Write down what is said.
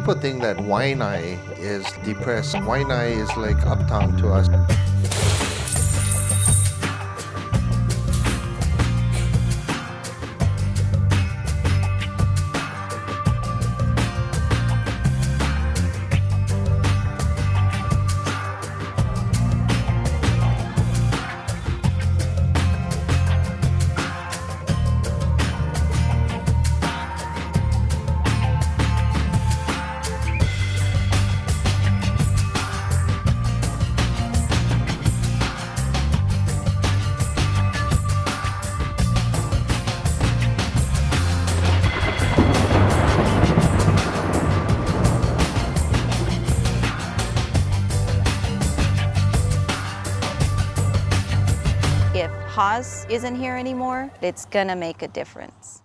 people think that Waianae is depressed. Waianae is like uptown to us. If Haas isn't here anymore, it's gonna make a difference.